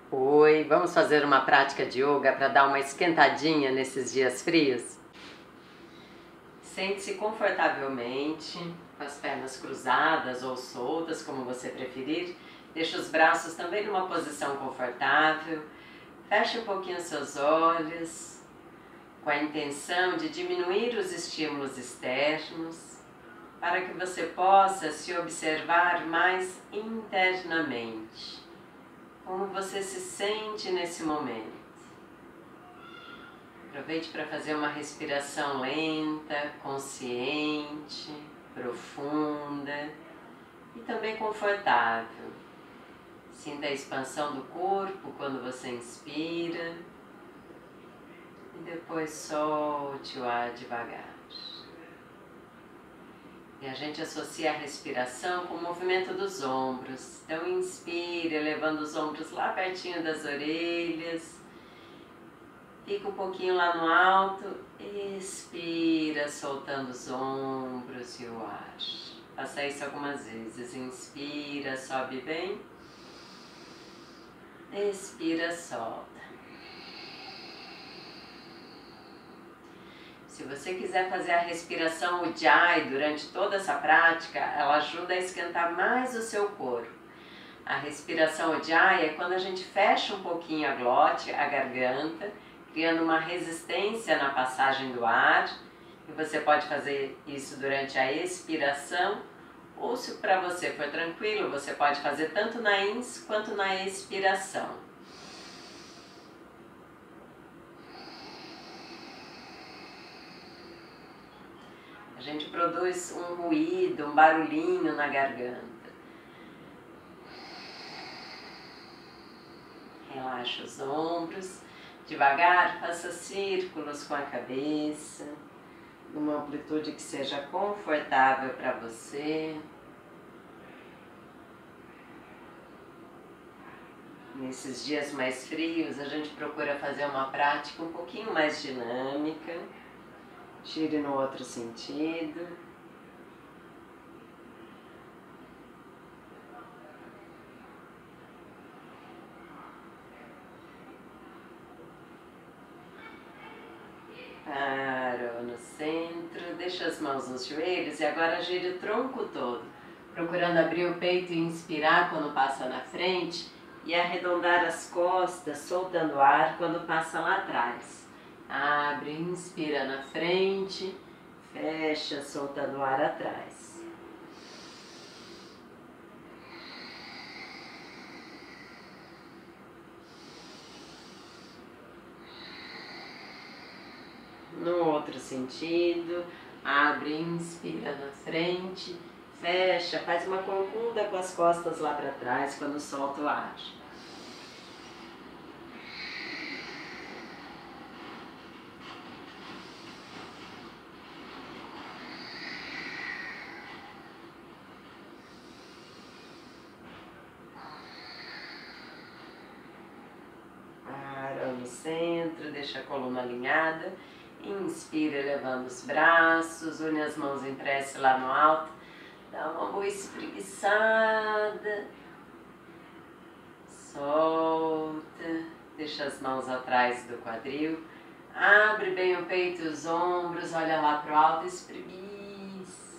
Oi, vamos fazer uma prática de yoga para dar uma esquentadinha nesses dias frios? Sente-se confortavelmente, com as pernas cruzadas ou soltas, como você preferir. Deixe os braços também numa posição confortável. Feche um pouquinho seus olhos, com a intenção de diminuir os estímulos externos, para que você possa se observar mais internamente. Como você se sente nesse momento? Aproveite para fazer uma respiração lenta, consciente, profunda e também confortável. Sinta a expansão do corpo quando você inspira e depois solte o ar devagar. E a gente associa a respiração com o movimento dos ombros. Então inspire, elevando os ombros lá pertinho das orelhas. Fica um pouquinho lá no alto, expira, soltando os ombros e o ar. Faça isso algumas vezes. Inspira, sobe bem. Expira, solta. Se você quiser fazer a respiração Ujjayi durante toda essa prática, ela ajuda a esquentar mais o seu corpo. A respiração Ujjayi é quando a gente fecha um pouquinho a glote, a garganta, criando uma resistência na passagem do ar. E você pode fazer isso durante a expiração, ou se para você for tranquilo, você pode fazer tanto na ins quanto na expiração. A gente produz um ruído, um barulhinho na garganta. Relaxa os ombros. Devagar, faça círculos com a cabeça, numa amplitude que seja confortável para você. Nesses dias mais frios, a gente procura fazer uma prática um pouquinho mais dinâmica. Gire no outro sentido. Parou no centro, deixa as mãos nos joelhos e agora gire o tronco todo, procurando abrir o peito e inspirar quando passa na frente e arredondar as costas, soltando o ar quando passa lá atrás. Abre, inspira na frente, fecha, soltando o ar atrás. No outro sentido, abre, inspira na frente, fecha, faz uma corcunda com as costas lá para trás quando solta o ar. No centro, deixa a coluna alinhada, inspira elevando os braços, une as mãos em prece lá no alto, dá uma boa espreguiçada, solta, deixa as mãos atrás do quadril, abre bem o peito e os ombros, olha lá para o alto, espreguiça,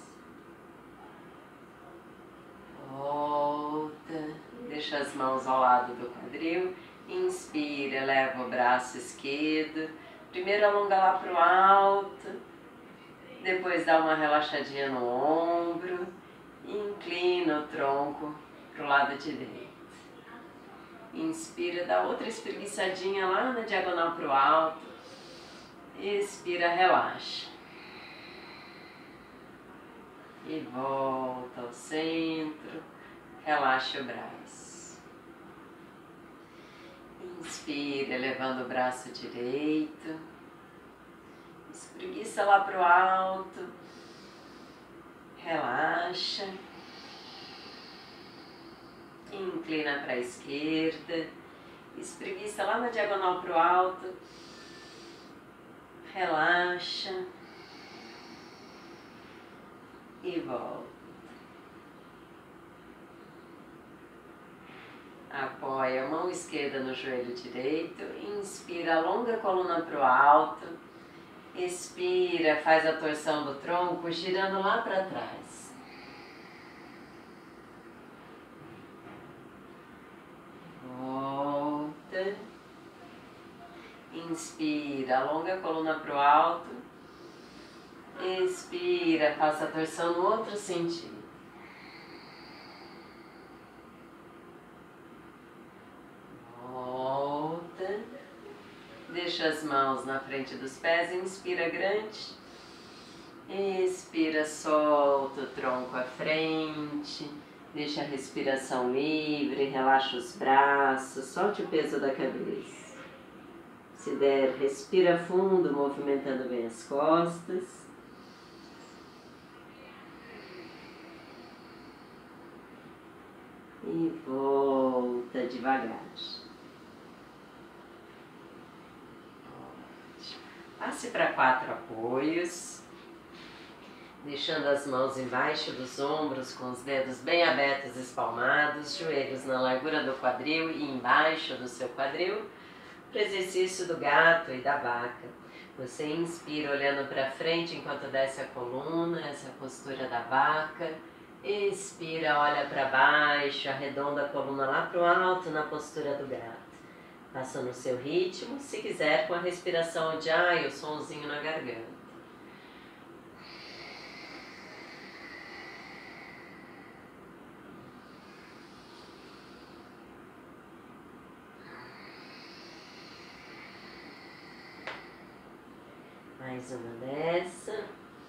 volta, deixa as mãos ao lado do quadril. Inspira, eleva o braço esquerdo, primeiro alonga lá para o alto, depois dá uma relaxadinha no ombro, inclina o tronco para o lado direito. Inspira, dá outra espreguiçadinha lá na diagonal para o alto, expira, relaxa. E volta ao centro, relaxa o braço. Inspira, elevando o braço direito, espreguiça lá para o alto, relaxa, inclina para a esquerda, espreguiça lá na diagonal para o alto, relaxa e volta. Apoia a mão esquerda no joelho direito, inspira, alonga a coluna para o alto, expira, faz a torção do tronco, girando lá para trás. Volta, inspira, alonga a coluna para o alto, expira, faça a torção no outro sentido. Volta, deixa as mãos na frente dos pés, inspira grande, expira, solta o tronco à frente, deixa a respiração livre, relaxa os braços, solte o peso da cabeça. Se der, respira fundo, movimentando bem as costas. E volta devagar. Passe para 4 apoios, deixando as mãos embaixo dos ombros, com os dedos bem abertos, espalmados, joelhos na largura do quadril e embaixo do seu quadril, para o exercício do gato e da vaca. Você inspira olhando para frente enquanto desce a coluna, essa é a postura da vaca. Expira, olha para baixo, arredonda a coluna lá para o alto na postura do gato. Faça no seu ritmo, se quiser com a respiração Ujjayi, o sonzinho na garganta. Mais uma dessa.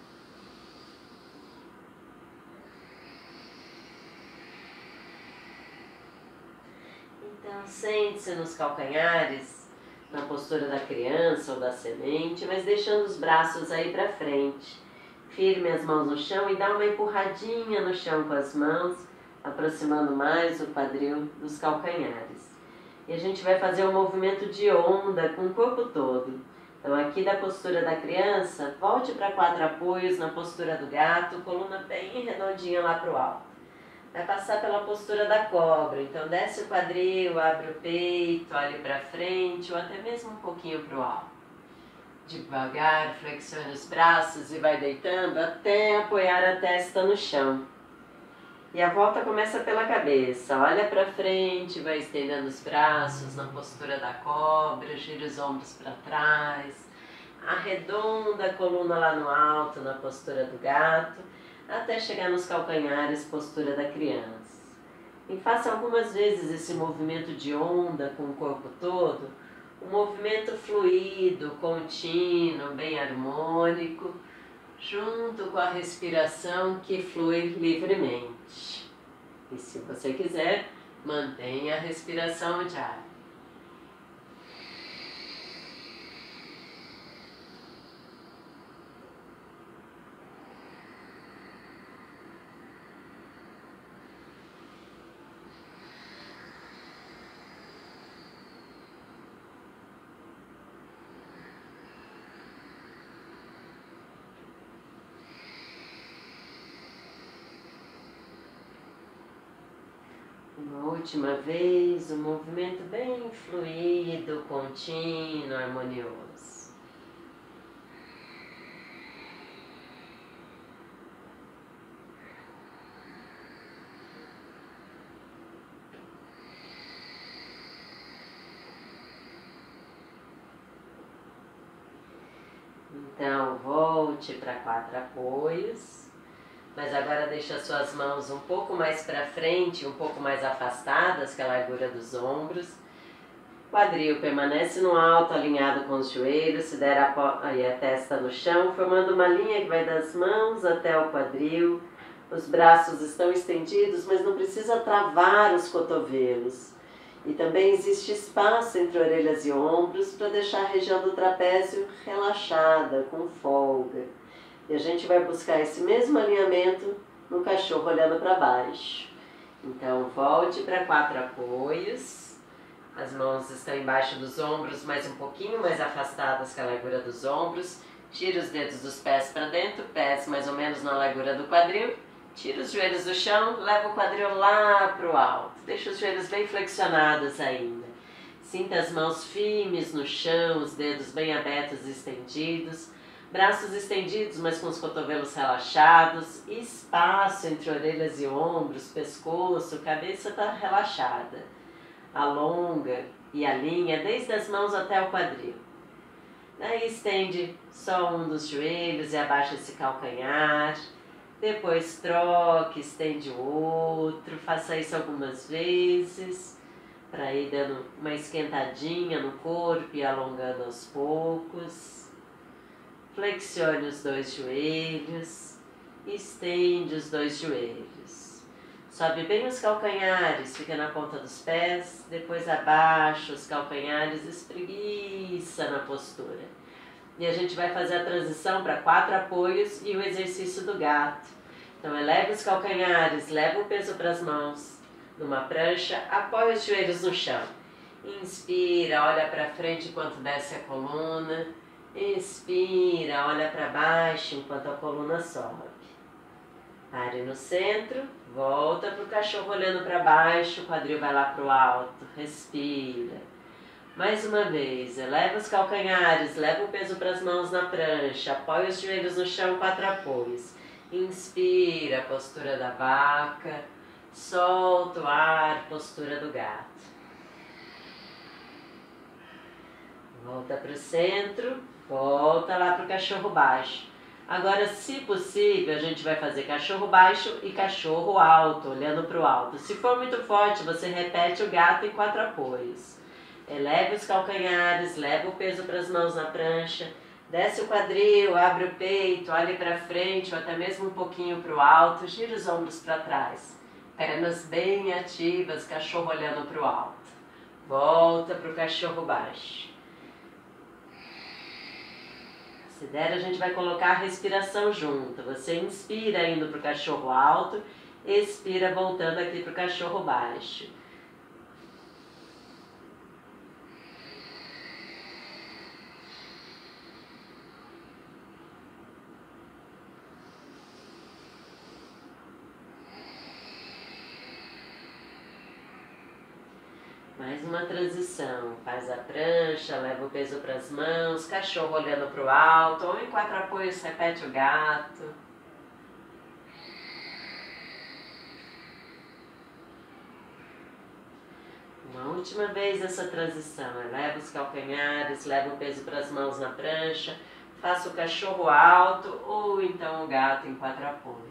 Então, sente-se nos calcanhares, na postura da criança ou da semente, mas deixando os braços aí para frente. Firme as mãos no chão e dá uma empurradinha no chão com as mãos, aproximando mais o quadril dos calcanhares. E a gente vai fazer um movimento de onda com o corpo todo. Então, aqui da postura da criança, volte para 4 apoios na postura do gato, coluna bem redondinha lá para o alto. Vai passar pela postura da cobra, então desce o quadril, abre o peito, olhe para frente ou até mesmo um pouquinho para o alto. Devagar, flexione os braços e vai deitando até apoiar a testa no chão. E a volta começa pela cabeça, olha para frente, vai estendendo os braços na postura da cobra, gira os ombros para trás, arredonda a coluna lá no alto na postura do gato, até chegar nos calcanhares, postura da criança. E faça algumas vezes esse movimento de onda com o corpo todo, um movimento fluido, contínuo, bem harmônico, junto com a respiração que flui livremente. E se você quiser, mantenha a respiração Ujjayi. Uma última vez, um movimento bem fluido, contínuo, harmonioso. Então, volte para 4 apoios. Mas agora deixa suas mãos um pouco mais para frente, um pouco mais afastadas que a largura dos ombros. Quadril permanece no alto, alinhado com os joelhos, se der aí a testa no chão, formando uma linha que vai das mãos até o quadril. Os braços estão estendidos, mas não precisa travar os cotovelos. E também existe espaço entre orelhas e ombros para deixar a região do trapézio relaxada, com folga. E a gente vai buscar esse mesmo alinhamento no cachorro olhando para baixo. Então, volte para 4 apoios. As mãos estão embaixo dos ombros, mas um pouquinho mais afastadas que a largura dos ombros. Tire os dedos dos pés para dentro, pés mais ou menos na largura do quadril. Tira os joelhos do chão, leva o quadril lá para o alto. Deixa os joelhos bem flexionados ainda. Sinta as mãos firmes no chão, os dedos bem abertos e estendidos. Braços estendidos, mas com os cotovelos relaxados. Espaço entre orelhas e ombros, pescoço, cabeça está relaxada. Alonga e alinha desde as mãos até o quadril. Daí estende só um dos joelhos e abaixa esse calcanhar. Depois troque, estende o outro. Faça isso algumas vezes para ir dando uma esquentadinha no corpo e alongando aos poucos. Flexione os dois joelhos. Estende os dois joelhos. Sobe bem os calcanhares, fica na ponta dos pés, depois abaixa os calcanhares, espreguiça na postura. E a gente vai fazer a transição para 4 apoios e o exercício do gato. Então eleve os calcanhares, leva o peso para as mãos numa prancha, apoia os joelhos no chão. Inspira, olha para frente enquanto desce a coluna. Expira, olha para baixo enquanto a coluna sobe. Pare no centro, volta para o cachorro olhando para baixo, o quadril vai lá para o alto, respira. Mais uma vez, eleva os calcanhares, leva o peso para as mãos na prancha, apoia os joelhos no chão, 4 apoios. Inspira, postura da vaca, solta o ar, postura do gato. Volta para o centro, volta lá para o cachorro baixo. Agora, se possível, a gente vai fazer cachorro baixo e cachorro alto, olhando para o alto. Se for muito forte, você repete o gato em 4 apoios. Eleve os calcanhares, leva o peso para as mãos na prancha, desce o quadril, abre o peito, olhe para frente ou até mesmo um pouquinho para o alto, gira os ombros para trás. Pernas bem ativas, cachorro olhando para o alto. Volta para o cachorro baixo. Se der, a gente vai colocar a respiração junto. Você inspira indo para o cachorro alto, expira voltando aqui para o cachorro baixo. Mais uma transição, faz a prancha, leva o peso para as mãos, cachorro olhando para o alto, ou em 4 apoios repete o gato. Uma última vez essa transição, eleva os calcanhares, leva o peso para as mãos na prancha, faça o cachorro alto ou então o gato em 4 apoios.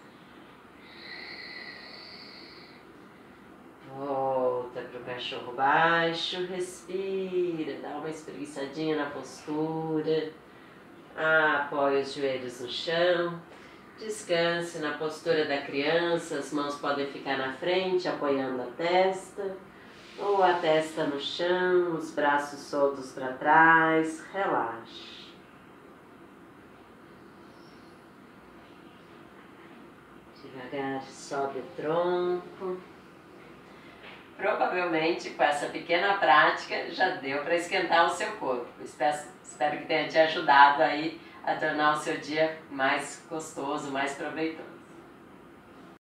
Volta para o cachorro baixo, respira, dá uma espreguiçadinha na postura, apoia os joelhos no chão, descanse na postura da criança, as mãos podem ficar na frente apoiando a testa, ou a testa no chão, os braços soltos para trás, relaxe. Devagar sobe o tronco. Provavelmente com essa pequena prática já deu para esquentar o seu corpo. Espero que tenha te ajudado aí a tornar o seu dia mais gostoso, mais proveitoso.